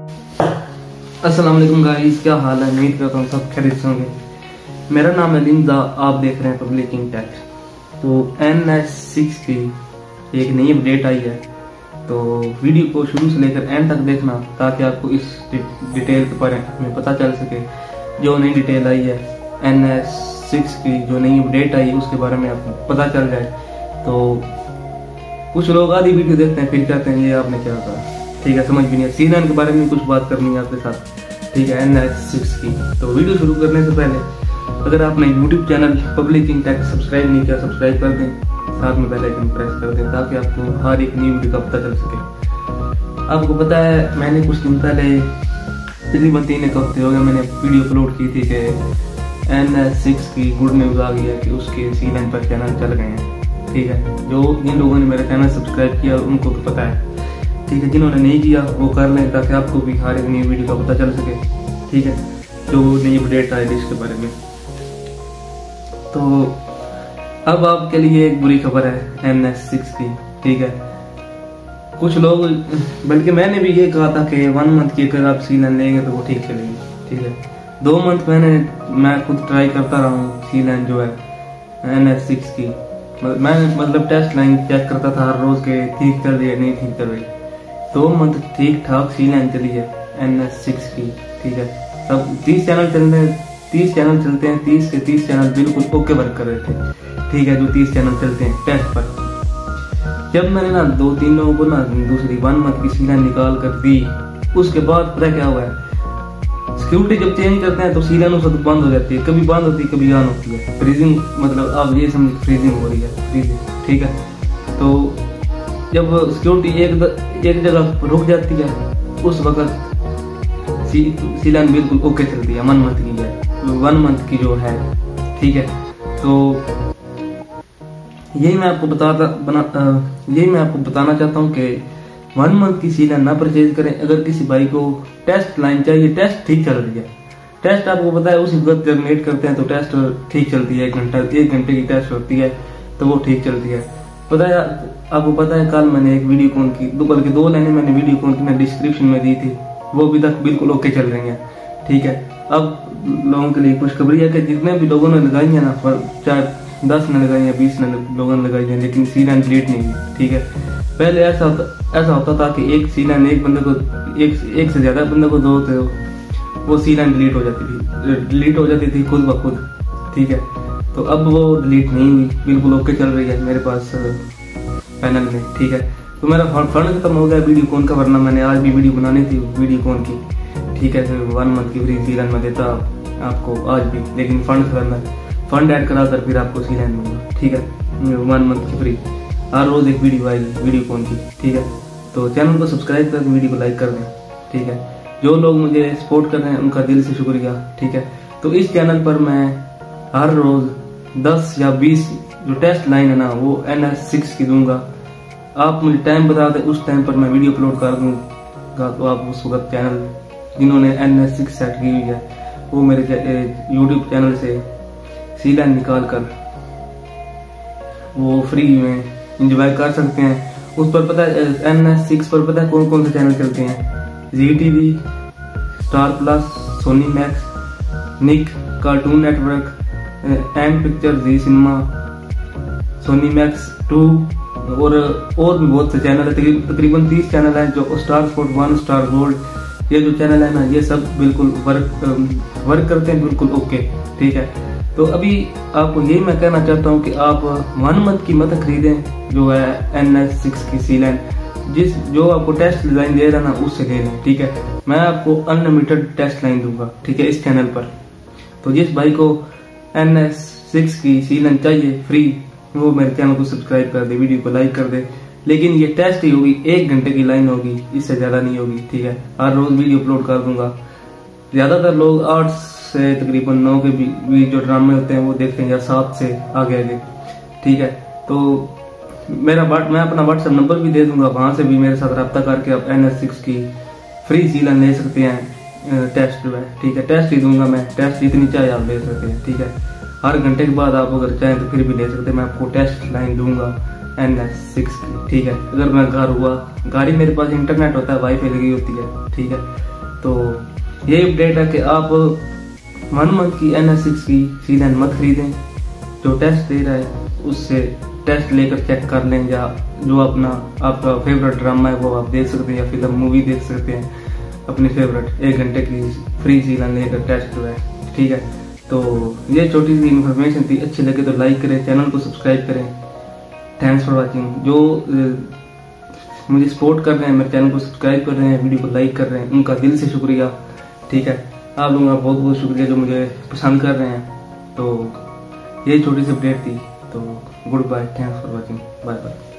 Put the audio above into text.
अस्सलाम वालेकुम गाइस, क्या हाल है। उम्मीद करता हूँ सब खैरियत से होंगे। मेरा नाम है लिंजा, आप देख रहे हैं पब्लिकिंग टेक। तो NS6 की एक नई अपडेट आई है, तो वीडियो को शुरू से लेकर एंड तक देखना ताकि आपको इस डिटेल के बारे में पता चल सके। जो नई डिटेल आई है NS6 की, जो नई अपडेट आई है उसके बारे में आपको पता चल जाए। तो कुछ लोग आधी वीडियो देखते हैं फिर कहते हैं ये आपने क्या कहा, ठीक है, समझ भी नहीं है। सीलन के बारे में कुछ बात करनी है आपके साथ, ठीक है, NS6 की। तो वीडियो शुरू करने से पहले अगर आपने YouTube चैनल पब्लिकिंग टेक सब्सक्राइब नहीं किया, सब्सक्राइब कर दें, साथ में बेल आइकन प्रेस कर दें ताकि आपको हर एक न्यू वीडियो का पता चल सके। आपको पता है मैंने कुछ दिन पहले तकरीबन 3 हफ्ते हो गए मैंने वीडियो अपलोड की थी कि NS6 की गुड न्यूज़ आ गई है कि उसके सीलन पर चैनल चल गए हैं, ठीक है। जो जिन लोगों ने मेरा चैनल सब्सक्राइब किया उनको तो पता है, ठीक है। जिन्होंने नहीं किया वो कर लें ताकि आपको भी हर एक नई वीडियो का पता चल सके, ठीक है, जो नई अपडेट आई है इसके बारे में। तो अब आपके लिए एक बुरी खबर है NS6 की, ठीक है। कुछ लोग, बल्कि मैंने भी ये कहा था कि 1 मंथ की अगर आप सीलन लेंगे तो वो ठीक चलेगी, ठीक है। 2 मंथ मैं खुद ट्राई करता रहा हूँ सीलन जो है NS6 की। मैं मतलब टेस्ट लाइन चेक करता था हर रोज के ठीक चल रही है नहीं ठीक चल रही। 2 मंथ ठीक ठाक सीलन चली है NS6 की, ठीक है। तब 30 चैनल चलते हैं, 30 चैनल चलते हैं, 30 के 30 चैनल बिल्कुल ओके वर्क कर रहे थे, ठीक है। जो 30 चैनल चलते हैं टेस्ट पर, जब मैंने ना 2-3 लोगों को ना दूसरी 1 मंथ की सीलन निकाल कर दी, उसके बाद पता क्या हुआ है, सिक्योरिटी जब चेंज करते हैं तो सीलन उस वक्त बंद हो जाती है, कभी बंद होती है कभी ऑन होती है। फ्रीजिंग मतलब आप ये समझ फ्रीजिंग हो रही है, फ्रीजिंग, ठीक है। तो जब सिक्योरिटी एक जगह रुक जाती है उस वक्त सीलन बिल्कुल ओके चलती है। 1 मंथ की है, 1 मंथ की जो है, ठीक है। तो यही मैं आपको बताना चाहता हूँ कि 1 मंथ की सीलन ना परचेज करें। अगर किसी भाई को टेस्ट लाइन चाहिए, टेस्ट ठीक चल रही है, टेस्ट आपको पता है उसी वक्त जब करते हैं तो टेस्ट ठीक चलती है, 1 घंटे की टेस्ट होती है तो वो ठीक चलती है। पता है आपको पता है कल मैंने एक वीडियो कॉन की, बल्कि 2 लाइनें मैंने वीडियो कॉन की मैं डिस्क्रिप्शन में दी थी, वो अभी तक बिल्कुल ओके चल रही है, ठीक है। अब लोगों के लिए खुशखबरी है कि जितने भी लोगों ने लगाई है ना, चाहे 10 ने लगाई है, 20 लोगों ने लगाई है, लेकिन सीलन डिलीट नहीं हुई, ठीक है। पहले ऐसा होता था कि एक सीलन एक बंदे को एक से ज्यादा बंदे को दो थे, वो सीलन डिलीट हो जाती थी खुद ब खुद, ठीक है। तो अब वो डिलीट नहीं हुई, बिल्कुल ओके चल रही है मेरे पास पैनल में, ठीक है। तो मेरा फंड खत्म हो गया वीडियो कॉन का, वरना मैंने आज भी वीडियो बनानी थी वीडियो कॉन की, ठीक है। फिर 1 मंथ की फ्री सीलन में देता आपको आज भी, लेकिन फंड खत्म है, फंड ऐड करा कर फिर आपको सीलन मिलेगा, ठीक है। 1 मंथ की फ्री, हर रोज एक वीडियो आएगी वीडियो कॉन की, ठीक है। तो चैनल को सब्सक्राइब करके वीडियो को लाइक कर दें, ठीक है। जो लोग मुझे सपोर्ट कर रहे हैं उनका दिल से शुक्रिया, ठीक है। तो इस चैनल पर मैं हर रोज 10 या 20 जो टेस्ट लाइन है ना वो NS6 की दूंगा। आप मुझे टाइम बता दें, उस टाइम पर मैं वीडियो अपलोड कर दूंगा, तो आप उस वक्त चैनल जिन्होंने NS6 सेट की हुई है वो मेरे YouTube चैनल से सीलन निकाल कर वो फ्री में इंजॉय कर सकते हैं। उस पर पता है NS6 पर पता है कौन कौन से चैनल चलते हैं, ZTV, Star Plus, Sony Max, Nick, Cartoon Network, M picture, Zee cinema, Sony Max 2 और भी बहुत से चैनल है। तकरीबन 30 चैनल हैं जो स्टार स्पोर्ट 1, स्टार गोल्ड, ये जो चैनल है ना ये सब बिल्कुल वर्क करते हैं, बिल्कुल ओके, ठीक है। तो अभी आपको यही मैं कहना चाहता हूँ कि आप 1 मंथ की मत खरीदें जो है NS6 की सीलन, जो आपको टेस्ट लाइन दे रहा ना उससे ले लें, ठीक है। मैं आपको अनलिमिटेड टेस्ट लाइन दूंगा, ठीक है, इस चैनल पर। तो जिस भाई को NS6 की सीलन चाहिए फ्री, वो मेरे चैनल को सब्सक्राइब कर दे, वीडियो को लाइक कर दे। लेकिन ये टेस्ट ही होगी, 1 घंटे की लाइन होगी, इससे ज्यादा नहीं होगी, ठीक है। हर रोज वीडियो अपलोड कर दूंगा। ज्यादातर लोग 8 से तकरीबन 9 के बीच जो ड्रामे होते हैं वो देखते हैं, या 7 से आगे, ठीक है। तो मैं अपना व्हाट्सएप नंबर भी दे दूंगा, वहां से भी मेरे साथ रब्ता करके आप NS6 की फ्री सीलन ले सकते हैं। टेस्ट जो है, ठीक है, टेस्ट ही दूंगा मैं, टेस्ट जितनी चाहे आप ले सकते हैं, ठीक है। हर घंटे के बाद आप अगर चाहें तो फिर भी ले सकते हैं, मैं आपको टेस्ट लाइन दूंगा, NS6 की, ठीक है। अगर मैं घर हुआ, गाड़ी मेरे पास इंटरनेट होता है, वाईफाई लगी होती है, ठीक है। तो ये अपडेट है कि आप 1 मंथ की NS6 की सीधे मत खरीदें। जो टेस्ट दे रहा है उससे टेस्ट लेकर चेक कर लें, या जो अपना आपका फेवरेट ड्रामा है वो आप देख सकते हैं, या फिल्म मूवी देख सकते हैं अपनी फेवरेट, 1 घंटे की फ्री सीलन लेकर टेस्ट जो है, ठीक है। तो ये छोटी सी इन्फॉर्मेशन थी, अच्छी लगे तो लाइक करें, चैनल को सब्सक्राइब करें। Thanks for watching. जो मुझे सपोर्ट कर रहे हैं, मेरे चैनल को सब्सक्राइब कर रहे हैं, वीडियो को लाइक कर रहे हैं, उनका दिल से शुक्रिया, ठीक है। आप लोगों का बहुत बहुत शुक्रिया जो मुझे पसंद कर रहे हैं। तो ये छोटी सी अपडेट थी। तो good bye, thanks for watching, bye bye.